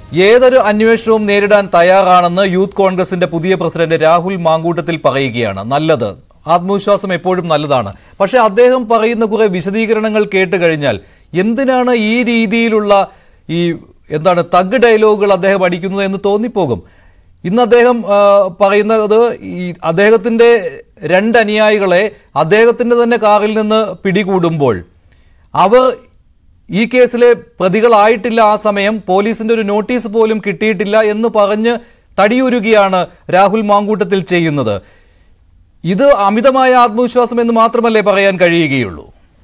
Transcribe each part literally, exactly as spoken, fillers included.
ഏതൊരു അന്വേഷണവും നേരിടാൻ തയ്യാറാണെന്ന് യൂത്ത് കോൺഗ്രസിന്റെ പുതിയ പ്രസിഡന്റ് രാഹുൽ മാങ്കൂട്ടത്തിൽ പറയുകയാണ്. നല്ലത്, ആത്മവിശ്വാസം എപ്പോഴും നല്ലതാണ്. പക്ഷേ അദ്ദേഹം പറയുന്ന കുറെ വിശദീകരണങ്ങൾ കേട്ട് കഴിഞ്ഞാൽ എന്തിനാണ് ഈ രീതിയിലുള്ള ഈ എന്താണ് തഗ് ഡയലോഗുകൾ അദ്ദേഹം അടിക്കുന്നത് എന്ന് തോന്നിപ്പോകും. ഇന്ന് അദ്ദേഹം പറയുന്നത് ഈ അദ്ദേഹത്തിന്റെ രണ്ട് അനുയായികളെ അദ്ദേഹത്തിന്റെ തന്നെ കാറിൽ നിന്ന് പിടികൂടുമ്പോൾ അവർ ഈ കേസിലെ പ്രതികളായിട്ടില്ല, ആ സമയം പോലീസിന്റെ ഒരു നോട്ടീസ് പോലും കിട്ടിയിട്ടില്ല എന്ന് പറഞ്ഞ് തടിയുരുകയാണ് രാഹുൽ മാങ്കൂട്ടത്തിൽ ചെയ്യുന്നത്. ഇത് അമിതമായ ആത്മവിശ്വാസം എന്ന് മാത്രമല്ലേ പറയാൻ കഴിയുകയുള്ളൂ?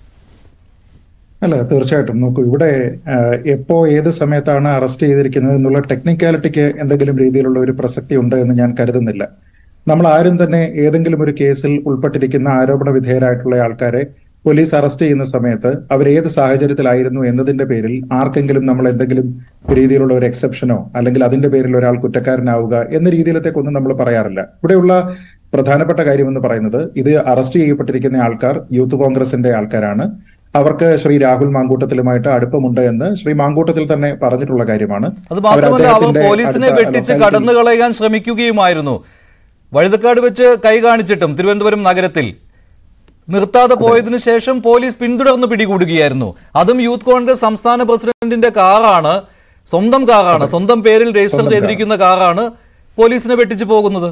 അല്ല, തീർച്ചയായിട്ടും. നോക്കൂ, ഇവിടെ എപ്പോ ഏത് സമയത്താണ് അറസ്റ്റ് ചെയ്തിരിക്കുന്നത് എന്നുള്ള ടെക്നിക്കാലിറ്റിക്ക് എന്തെങ്കിലും രീതിയിലുള്ള ഒരു പ്രസക്തി ഉണ്ട് എന്ന് ഞാൻ കരുതുന്നില്ല. നമ്മൾ ആരും തന്നെ ഏതെങ്കിലും ഒരു കേസിൽ ഉൾപ്പെട്ടിരിക്കുന്ന ആരോപണ വിധേയരായിട്ടുള്ള ആൾക്കാരെ പോലീസ് അറസ്റ്റ് ചെയ്യുന്ന സമയത്ത് അവർ ഏത് സാഹചര്യത്തിലായിരുന്നു എന്നതിന്റെ പേരിൽ ആർക്കെങ്കിലും നമ്മൾ എന്തെങ്കിലും രീതിയിലുള്ള ഒരു എക്സെപ്ഷനോ അല്ലെങ്കിൽ അതിന്റെ പേരിൽ ഒരാൾ കുറ്റക്കാരനാവുക എന്ന രീതിയിലത്തേക്കൊന്നും നമ്മൾ പറയാറില്ല. ഇവിടെയുള്ള പ്രധാനപ്പെട്ട കാര്യം എന്ന് പറയുന്നത്, ഇത് അറസ്റ്റ് ചെയ്യപ്പെട്ടിരിക്കുന്ന ആൾക്കാർ യൂത്ത് കോൺഗ്രസിന്റെ ആൾക്കാരാണ്. അവർക്ക് ശ്രീ രാഹുൽ മാങ്കൂട്ടത്തിലുമായിട്ട് അടുപ്പമുണ്ട് എന്ന് ശ്രീ മാങ്കൂട്ടത്തിൽ തന്നെ പറഞ്ഞിട്ടുള്ള കാര്യമാണ്. അത് മാത്രമല്ല, അവർ പോലീസിനെ വെട്ടിച്ച് കടന്നു കളയാൻ ശ്രമിക്കുകയുമായിരുന്നു. വഴുതക്കാട് വെച്ച് കൈ കാണിച്ചിട്ടും തിരുവനന്തപുരം നഗരത്തിൽ നിർത്താതെ പോയതിനു ശേഷം പോലീസ് പിന്തുടർന്ന് പിടികൂടുകയായിരുന്നു. അതും യൂത്ത് കോൺഗ്രസ് സംസ്ഥാന പ്രസിഡന്റിന്റെ കാറാണ്, സ്വന്തം കാറാണ്, സ്വന്തം പേരിൽ രജിസ്റ്റർ ചെയ്തിരിക്കുന്ന കാറാണ് പോലീസിനെ വെട്ടിച്ചു പോകുന്നത്.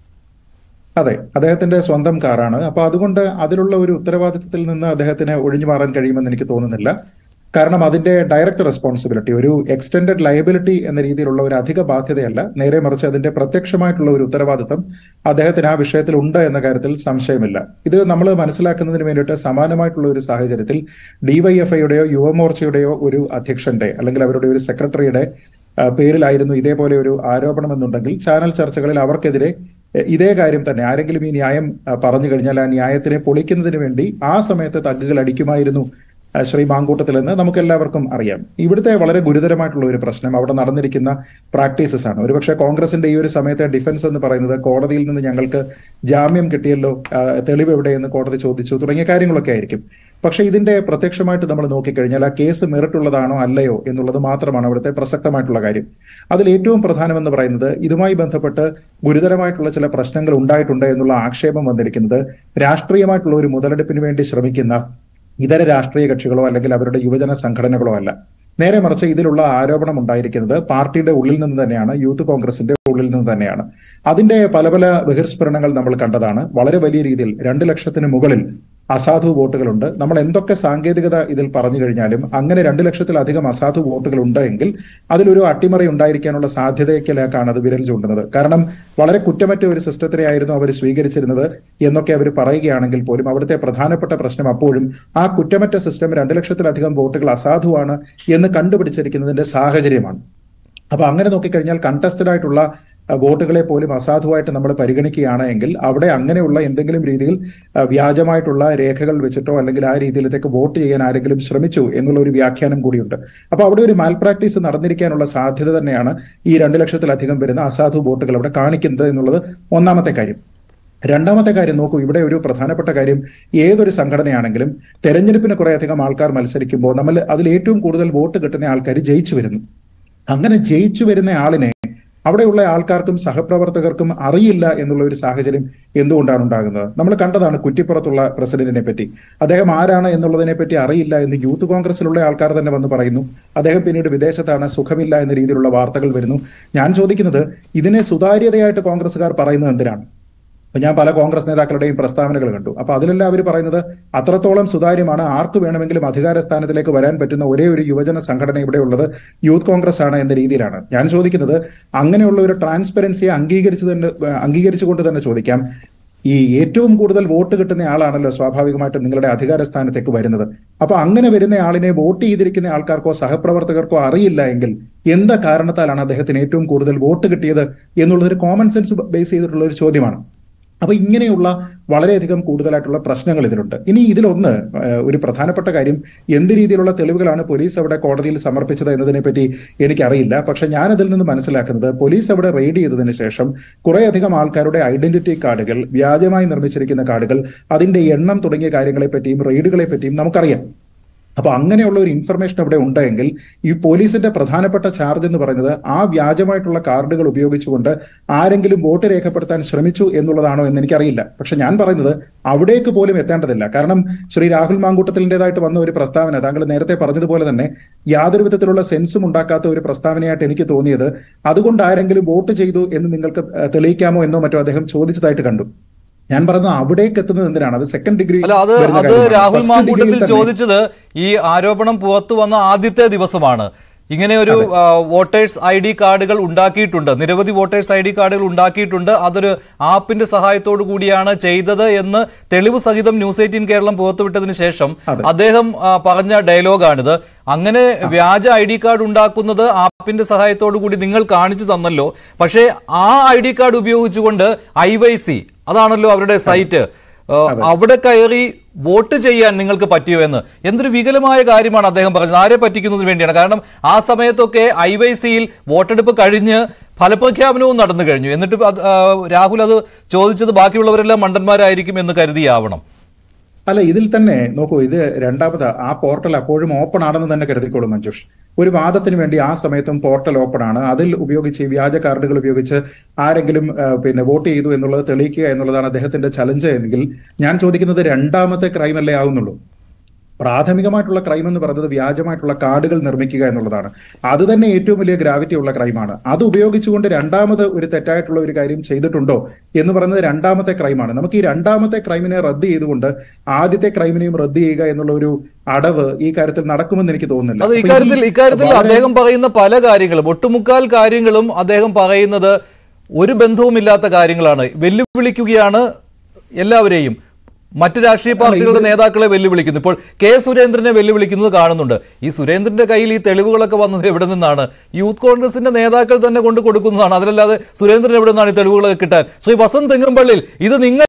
അതെ, അദ്ദേഹത്തിന്റെ സ്വന്തം കാറാണ്. അപ്പൊ അതുകൊണ്ട് അതിലുള്ള ഒരു ഉത്തരവാദിത്തത്തിൽ നിന്ന് അദ്ദേഹത്തിന് ഒഴിഞ്ഞു മാറാൻ കഴിയുമെന്ന് എനിക്ക് തോന്നുന്നില്ല. കാരണം അതിന്റെ ഡയറക്റ്റ് റെസ്പോൺസിബിലിറ്റി, ഒരു എക്സ്റ്റെൻഡഡ് ലയബിലിറ്റി എന്ന രീതിയിലുള്ള ഒരു അധിക ബാധ്യതയല്ല, നേരെ മറിച്ച് അതിന്റെ പ്രത്യക്ഷമായിട്ടുള്ള ഒരു ഉത്തരവാദിത്തം അദ്ദേഹത്തിന് ആ വിഷയത്തിൽ ഉണ്ട് എന്ന കാര്യത്തിൽ സംശയമില്ല. ഇത് നമ്മൾ മനസ്സിലാക്കുന്നതിന് വേണ്ടിയിട്ട് സമാനമായിട്ടുള്ള ഒരു സാഹചര്യത്തിൽ ഡിവൈഎഫ്ഐയുടെയോ യുവമോർച്ചയുടെയോ ഒരു അധ്യക്ഷന്റെ അല്ലെങ്കിൽ അവരുടെ ഒരു സെക്രട്ടറിയുടെ പേരിലായിരുന്നു ഇതേപോലെ ഒരു ആരോപണം എന്നുണ്ടെങ്കിൽ ചാനൽ ചർച്ചകളിൽ അവർക്കെതിരെ ഇതേ കാര്യം തന്നെ ആരെങ്കിലും ഈ ന്യായം പറഞ്ഞു കഴിഞ്ഞാൽ ആ ന്യായത്തിനെ പൊളിക്കുന്നതിന് വേണ്ടി ആ സമയത്ത് തഗ്ഗുകൾ അടിക്കുമായിരുന്നു ശ്രീ മാങ്കൂട്ടത്തിൽ എന്ന് നമുക്ക് എല്ലാവർക്കും അറിയാം. ഇവിടുത്തെ വളരെ ഗുരുതരമായിട്ടുള്ള ഒരു പ്രശ്നം അവിടെ നടന്നിരിക്കുന്ന പ്രാക്ടീസസ് ആണ്. ഒരുപക്ഷെ കോൺഗ്രസിന്റെ ഈ ഒരു സമയത്തെ ഡിഫൻസ് എന്ന് പറയുന്നത് കോടതിയിൽ നിന്ന് ഞങ്ങൾക്ക് ജാമ്യം കിട്ടിയല്ലോ, തെളിവ് എവിടെയെന്ന് കോടതി ചോദിച്ചു തുടങ്ങിയ കാര്യങ്ങളൊക്കെ ആയിരിക്കും. പക്ഷെ ഇതിന്റെ പ്രത്യക്ഷമായിട്ട് നമ്മൾ നോക്കിക്കഴിഞ്ഞാൽ ആ കേസ് മെറിറ്റുള്ളതാണോ അല്ലയോ എന്നുള്ളത് മാത്രമാണ് അവിടുത്തെ പ്രസക്തമായിട്ടുള്ള കാര്യം. അതിൽ ഏറ്റവും പ്രധാനമെന്ന് പറയുന്നത്, ഇതുമായി ബന്ധപ്പെട്ട് ഗുരുതരമായിട്ടുള്ള ചില പ്രശ്നങ്ങൾ ഉണ്ടായിട്ടുണ്ട് എന്നുള്ള ആക്ഷേപം വന്നിരിക്കുന്നത് രാഷ്ട്രീയമായിട്ടുള്ള ഒരു മുതലെടുപ്പിന് വേണ്ടി ശ്രമിക്കുന്ന ഇതര രാഷ്ട്രീയ കക്ഷികളോ അല്ലെങ്കിൽ അവരുടെ യുവജന സംഘടനകളോ അല്ല. നേരെ മറിച്ച് ഇതിലുള്ള ആരോപണം ഉണ്ടായിരിക്കുന്നത് പാർട്ടിയുടെ ഉള്ളിൽ നിന്ന് തന്നെയാണ്, യൂത്ത് കോൺഗ്രസിന്റെ ഉള്ളിൽ നിന്ന് തന്നെയാണ്. അതിന്റെ പല പല ബഹിർസ്ഫുരണങ്ങൾ നമ്മൾ കണ്ടതാണ്. വളരെ വലിയ രീതിയിൽ രണ്ട് ലക്ഷത്തിന് മുകളിൽ അസാധു വോട്ടുകളുണ്ട്. നമ്മൾ എന്തൊക്കെ സാങ്കേതികത ഇതിൽ പറഞ്ഞു കഴിഞ്ഞാലും അങ്ങനെ രണ്ടു ലക്ഷത്തിലധികം അസാധു വോട്ടുകൾ ഉണ്ട് എങ്കിൽ അതിലൊരു അട്ടിമറി ഉണ്ടായിരിക്കാനുള്ള സാധ്യതയ്ക്കിലേക്കാണ് അത് വിരൽ ചൂണ്ടുന്നത്. കാരണം വളരെ കുറ്റമറ്റ ഒരു സിസ്റ്റത്തിനെ ആയിരുന്നു അവർ സ്വീകരിച്ചിരുന്നത് എന്നൊക്കെ അവർ പറയുകയാണെങ്കിൽ പോലും അവിടുത്തെ പ്രധാനപ്പെട്ട പ്രശ്നം അപ്പോഴും ആ കുറ്റമറ്റ സിസ്റ്റം രണ്ടു ലക്ഷത്തിലധികം വോട്ടുകൾ അസാധുവാണ് എന്ന് കണ്ടുപിടിച്ചിരിക്കുന്നതിന്റെ സാഹചര്യമാണ്. അപ്പൊ അങ്ങനെ നോക്കിക്കഴിഞ്ഞാൽ കണ്ടസ്റ്റഡ് ആയിട്ടുള്ള വോട്ടുകളെ പോലും അസാധുവായിട്ട് നമ്മൾ പരിഗണിക്കുകയാണ് എങ്കിൽ അവിടെ അങ്ങനെയുള്ള എന്തെങ്കിലും രീതിയിൽ വ്യാജമായിട്ടുള്ള രേഖകൾ വെച്ചിട്ടോ അല്ലെങ്കിൽ ആ രീതിയിലത്തേക്ക് വോട്ട് ചെയ്യാൻ ആരെങ്കിലും ശ്രമിച്ചു എന്നുള്ള ഒരു വ്യാഖ്യാനം കൂടിയുണ്ട്. അപ്പൊ അവിടെ ഒരു മാൽ പ്രാക്ടീസ് നടന്നിരിക്കാനുള്ള സാധ്യത തന്നെയാണ് ഈ രണ്ടു ലക്ഷത്തിലധികം വരുന്ന അസാധു വോട്ടുകൾ അവിടെ കാണിക്കുന്നത് എന്നുള്ളത് ഒന്നാമത്തെ കാര്യം. രണ്ടാമത്തെ കാര്യം നോക്കൂ, ഇവിടെ ഒരു പ്രധാനപ്പെട്ട കാര്യം, ഏതൊരു സംഘടനയാണെങ്കിലും തെരഞ്ഞെടുപ്പിന് കുറേയധികം ആൾക്കാർ മത്സരിക്കുമ്പോൾ നമ്മൾ അതിൽ ഏറ്റവും കൂടുതൽ വോട്ട് കിട്ടുന്ന ആൾക്കാർ ജയിച്ചു വരുന്നു. അങ്ങനെ ജയിച്ചു വരുന്ന ആളിനെ അവിടെയുള്ള ആൾക്കാർക്കും സഹപ്രവർത്തകർക്കും അറിയില്ല എന്നുള്ള ഒരു സാഹചര്യം എന്തുകൊണ്ടാണ് ഉണ്ടാകുന്നത്? നമ്മൾ കണ്ടതാണ് കുറ്റിപ്പുറത്തുള്ള പ്രസിഡന്റിനെ പറ്റി. അദ്ദേഹം ആരാണ് എന്നുള്ളതിനെ പറ്റി അറിയില്ല എന്ന് യൂത്ത് കോൺഗ്രസിലുള്ള ആൾക്കാർ തന്നെ വന്ന് പറയുന്നു. അദ്ദേഹം പിന്നീട് വിദേശത്താണ്, സുഖമില്ല എന്ന രീതിയിലുള്ള വാർത്തകൾ വരുന്നു. ഞാൻ ചോദിക്കുന്നത്, ഇതിനെ സുതാര്യതയായിട്ട് കോൺഗ്രസ്സുകാർ പറയുന്നത് എന്തിനാണ്? അപ്പൊ ഞാൻ പല കോൺഗ്രസ് നേതാക്കളുടെയും പ്രസ്താവനകൾ കണ്ടു. അപ്പൊ അതിലെല്ലാം അവർ പറയുന്നത് അത്രത്തോളം സുതാര്യമാണ്, ആർക്ക് വേണമെങ്കിലും അധികാര സ്ഥാനത്തിലേക്ക് വരാൻ പറ്റുന്ന ഒരേ ഒരു യുവജന സംഘടന ഇവിടെ ഉള്ളത് യൂത്ത് കോൺഗ്രസ് ആണ് എന്ന രീതിയിലാണ്. ഞാൻ ചോദിക്കുന്നത്, അങ്ങനെയുള്ള ഒരു ട്രാൻസ്പെറൻസിയെ അംഗീകരിച്ചു തന്നെ അംഗീകരിച്ചുകൊണ്ട് തന്നെ ചോദിക്കാം, ഈ ഏറ്റവും കൂടുതൽ വോട്ട് കിട്ടുന്ന ആളാണല്ലോ സ്വാഭാവികമായിട്ടും നിങ്ങളുടെ അധികാര സ്ഥാനത്തേക്ക് വരുന്നത്. അപ്പൊ അങ്ങനെ വരുന്ന ആളിനെ വോട്ട് ചെയ്തിരിക്കുന്ന ആൾക്കാർക്കോ സഹപ്രവർത്തകർക്കോ അറിയില്ല എങ്കിൽ എന്താ കാരണത്താലാണ് അദ്ദേഹത്തിന് ഏറ്റവും കൂടുതൽ വോട്ട് കിട്ടിയത് എന്നുള്ളതൊരു കോമൺ സെൻസ് ബേസ് ചെയ്തിട്ടുള്ള ഒരു ചോദ്യമാണ്. അപ്പൊ ഇങ്ങനെയുള്ള വളരെയധികം കൂടുതലായിട്ടുള്ള പ്രശ്നങ്ങൾ ഇതിലുണ്ട്. ഇനി ഇതിലൊന്ന് ഒരു പ്രധാനപ്പെട്ട കാര്യം, എന്ത് രീതിയിലുള്ള തെളിവുകളാണ് പോലീസ് അവിടെ കോടതിയിൽ സമർപ്പിച്ചത് എന്നതിനെ പറ്റി എനിക്കറിയില്ല. പക്ഷെ ഞാൻ അതിൽ നിന്ന് മനസ്സിലാക്കുന്നത്, പോലീസ് അവിടെ റെയ്ഡ് ചെയ്തതിനു ശേഷം കുറേയധികം ആൾക്കാരുടെ ഐഡന്റിറ്റി കാർഡുകൾ, വ്യാജമായി നിർമ്മിച്ചിരിക്കുന്ന കാർഡുകൾ, അതിന്റെ എണ്ണം തുടങ്ങിയ കാര്യങ്ങളെ പറ്റിയും റെയ്ഡുകളെ പറ്റിയും നമുക്കറിയാം. അപ്പൊ അങ്ങനെയുള്ള ഒരു ഇൻഫർമേഷൻ അവിടെ ഉണ്ടെങ്കിൽ ഈ പോലീസിന്റെ പ്രധാനപ്പെട്ട ചാർജ് എന്ന് പറയുന്നത് ആ വ്യാജമായിട്ടുള്ള കാർഡുകൾ ഉപയോഗിച്ചുകൊണ്ട് ആരെങ്കിലും വോട്ട് രേഖപ്പെടുത്താൻ ശ്രമിച്ചു എന്നുള്ളതാണോ എന്ന് എനിക്കറിയില്ല. പക്ഷെ ഞാൻ പറയുന്നത് അവിടേക്ക് പോലും എത്തേണ്ടതില്ല. കാരണം ശ്രീ രാഹുൽ മാങ്കൂട്ടത്തിലിൻ്റെതായിട്ട് വന്ന ഒരു പ്രസ്താവന താങ്കൾ നേരത്തെ പറഞ്ഞതുപോലെ തന്നെ യാതൊരു വിധത്തിലുള്ള സെൻസും ഉണ്ടാക്കാത്ത ഒരു പ്രസ്താവനയായിട്ട് എനിക്ക് തോന്നിയത്, അതുകൊണ്ട് ആരെങ്കിലും വോട്ട് ചെയ്തു എന്ന് നിങ്ങൾക്ക് തെളിയിക്കാമോ എന്നോ മറ്റോ അദ്ദേഹം ചോദിച്ചതായിട്ട് കണ്ടു. ഞാൻ പറഞ്ഞത് അവിടേക്ക് എത്തുന്നത് എന്തിനാണ്? അത് സെക്കൻഡ് ഡിഗ്രി. അല്ല, അത് അത് രാഹുൽ മാങ്കൂട്ടത്തിൽ ചോദിച്ചത് ഈ ആരോപണം പുറത്തു വന്ന ആദ്യത്തെ ദിവസമാണ്. ഇങ്ങനെ ഒരു വോട്ടേഴ്സ് ഐ ഡി കാർഡുകൾ ഉണ്ടാക്കിയിട്ടുണ്ട്, നിരവധി വോട്ടേഴ്സ് ഐ ഡി കാർഡുകൾ ഉണ്ടാക്കിയിട്ടുണ്ട്, അതൊരു ആപ്പിന്റെ സഹായത്തോടു കൂടിയാണ് ചെയ്തത് എന്ന് തെളിവ് സഹിതം ന്യൂസ് എയ്റ്റീൻ കേരളം പുറത്തുവിട്ടതിന് ശേഷം അദ്ദേഹം പറഞ്ഞ ഡയലോഗാണിത്. അങ്ങനെ വ്യാജ ഐ ഡി കാർഡ് ഉണ്ടാക്കുന്നത് ആപ്പിന്റെ സഹായത്തോടു കൂടി നിങ്ങൾ കാണിച്ചു തന്നല്ലോ, പക്ഷേ ആ ഐ ഡി കാർഡ് ഉപയോഗിച്ചുകൊണ്ട് ഐ വൈ സി, അതാണല്ലോ അവരുടെ സൈറ്റ്, അവിടെ കയറി വോട്ട് ചെയ്യാൻ നിങ്ങൾക്ക് പറ്റിയോ എന്ന്. എന്തൊരു വികലമായ കാര്യമാണ് അദ്ദേഹം പറഞ്ഞത്. ആരെ പറ്റിക്കുന്നതിന് വേണ്ടിയാണ്? കാരണം ആ സമയത്തൊക്കെ ഐ വൈ സിയിൽ വോട്ടെടുപ്പ് കഴിഞ്ഞ് ഫലപ്രഖ്യാപനവും നടന്നു കഴിഞ്ഞു. എന്നിട്ട് രാഹുൽ അത് ചോദിച്ചത് ബാക്കിയുള്ളവരെല്ലാം മണ്ടന്മാരായിരിക്കും എന്ന് കരുതിയാവണം. അല്ല, ഇതിൽ തന്നെ നോക്കൂ, ഇത് രണ്ടാമത് ആ പോർട്ടൽ അപ്പോഴും ഓപ്പൺ ആണെന്ന് തന്നെ കരുതിക്കോളൂ മഞ്ജുഷ്. ഒരു വാദത്തിന് വേണ്ടി ആ സമയത്തും പോർട്ടൽ ഓപ്പൺ ആണ്. അതിൽ ഉപയോഗിച്ച് വ്യാജ കാർഡുകൾ ഉപയോഗിച്ച് ആരെങ്കിലും പിന്നെ വോട്ട് ചെയ്തു എന്നുള്ളത് തെളിയിക്കുക എന്നുള്ളതാണ് അദ്ദേഹത്തിന്റെ ചലഞ്ച് എങ്കിൽ ഞാൻ ചോദിക്കുന്നത് രണ്ടാമത്തെ ക്രൈം അല്ലേ ആവുന്നുള്ളൂ? പ്രാഥമികമായിട്ടുള്ള ക്രൈം എന്ന് പറയുന്നത് വ്യാജമായിട്ടുള്ള കാർഡുകൾ നിർമ്മിക്കുക എന്നുള്ളതാണ്. അത് തന്നെ ഏറ്റവും വലിയ ഗ്രാവിറ്റി ഉള്ള ക്രൈമാണ്. അത് ഉപയോഗിച്ചുകൊണ്ട് രണ്ടാമത് ഒരു തെറ്റായിട്ടുള്ള ഒരു കാര്യം ചെയ്തിട്ടുണ്ടോ എന്ന് പറയുന്നത് രണ്ടാമത്തെ ക്രൈമാണ്. നമുക്ക് ഈ രണ്ടാമത്തെ ക്രൈമിനെ റദ്ദ് ചെയ്തുകൊണ്ട് ആദ്യത്തെ ക്രൈമിനെയും റദ്ദ് ചെയ്യുക എന്നുള്ള ഒരു അടവ് ഈ കാര്യത്തിൽ നടക്കുമെന്ന് എനിക്ക് തോന്നുന്നില്ല. അത് ഇക്കാര്യത്തിൽ ഇക്കാര്യത്തിൽ അദ്ദേഹം പറയുന്ന പല കാര്യങ്ങളും, ഒട്ടുമുക്കാൽ കാര്യങ്ങളും അദ്ദേഹം പറയുന്നത് ഒരു ബന്ധവുമില്ലാത്ത കാര്യങ്ങളാണ്. വെല്ലുവിളിക്കുകയാണ് എല്ലാവരെയും. മറ്റു രാഷ്ട്രീയ പാർട്ടികളുടെ നേതാക്കളെ വെല്ലുവിളിക്കുന്നു. ഇപ്പോൾ കെ സുരേന്ദ്രനെ വെല്ലുവിളിക്കുന്നത് കാണുന്നുണ്ട്. ഈ സുരേന്ദ്രന്റെ കയ്യിൽ ഈ തെളിവുകളൊക്കെ വന്നത് എവിടെ നിന്നാണ്? യൂത്ത് കോൺഗ്രസിന്റെ നേതാക്കൾ തന്നെ കൊണ്ട് കൊടുക്കുന്നതാണ്. അതിലല്ലാതെ സുരേന്ദ്രൻ എവിടെ നിന്നാണ് ഈ തെളിവുകളൊക്കെ കിട്ടാൻ? ശ്രീ വസന്ത് തെങ്ങമ്പള്ളിൽ, ഇത് നിങ്ങൾ